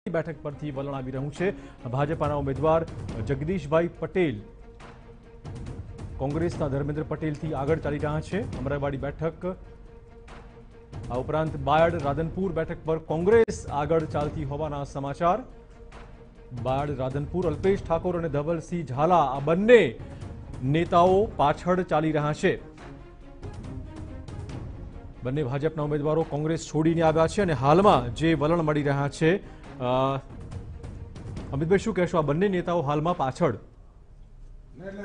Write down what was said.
બેઠક પરથી વલણ આવી રહ્યું છે। ભાજપાના ઉમેદવાર જગદીશભાઈ પટેલ કોંગ્રેસના ધર્મેન્દ્ર પટેલથી આગળ ચાલી રહ્યા છે। અમરાઈવાડી બેઠક આ ઉપરાંત બાયડ રાધનપુર બેઠક પર કોંગ્રેસ આગળ ચાલતી હોવાના સમાચાર। બાયડ રાધનપુર અલ્પેશ ઠાકોર અને ધવલસિંહ ઝાલા આ બંને નેતાઓ પાછળ ચાલી રહ્યા છે। બંને ભાજપના ઉમેદવારો કોંગ્રેસ છોડીને આવ્યા છે અને હાલમાં જે વલણ મળી રહ્યા છે અમિતભાઈ શું કહેશો, આ બંને નેતાઓ હાલમાં પાછળ?